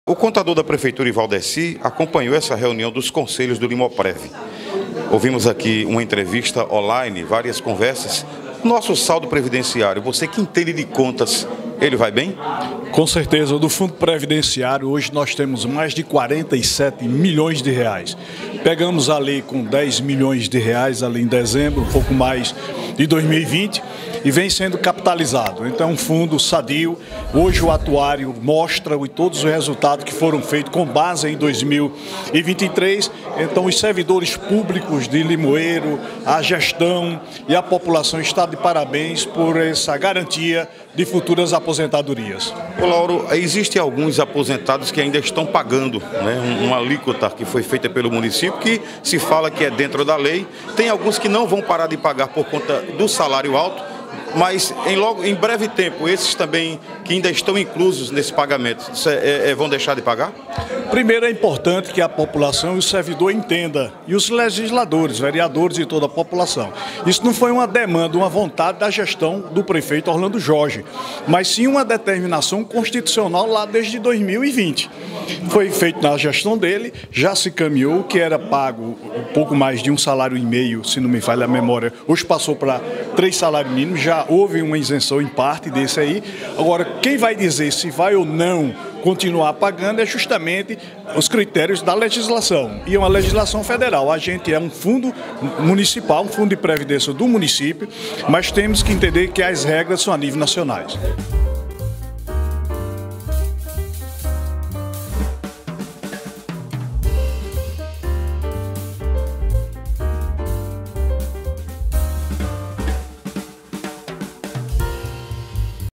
O contador da Prefeitura, Ivaldeci, acompanhou essa reunião dos conselhos do Limoprev. Ouvimos aqui uma entrevista online, várias conversas. Nosso saldo previdenciário, você que entende de contas, ele vai bem? Com certeza, do Fundo Previdenciário, hoje nós temos mais de 47 milhões de reais. Pegamos ali com 10 milhões de reais ali em dezembro, um pouco mais de 2020, e vem sendo capitalizado. Então, é um fundo sadio. Hoje o atuário mostra todos os resultados que foram feitos com base em 2023. Então, os servidores públicos de Limoeiro, a gestão e a população estão de parabéns por essa garantia de futuras aposentadorias. Ô Lauro, existem alguns aposentados que ainda estão pagando, né, uma alíquota que foi feita pelo município, que se fala que é dentro da lei. Tem alguns que não vão parar de pagar por conta do salário alto, mas em breve tempo, esses também que ainda estão inclusos nesse pagamento, vão deixar de pagar? Primeiro, é importante que a população e o servidor entenda, e os legisladores, vereadores e toda a população. Isso não foi uma demanda, uma vontade da gestão do prefeito Orlando Jorge, mas sim uma determinação constitucional lá desde 2020. Foi feito na gestão dele, já se caminhou, que era pago um pouco mais de 1,5 salário, se não me falha a memória, hoje passou para 3 salários mínimos, já houve uma isenção em parte desse aí. Agora, quem vai dizer se vai ou não continuar pagando é justamente os critérios da legislação. E é uma legislação federal. A gente é um fundo municipal, um fundo de previdência do município, mas temos que entender que as regras são a nível nacionais.